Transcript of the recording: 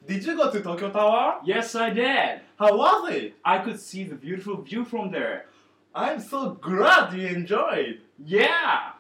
Did you go to Tokyo Tower? Yes, I did. How was it? I could see the beautiful view from there. I'm so glad you enjoyed. Yeah!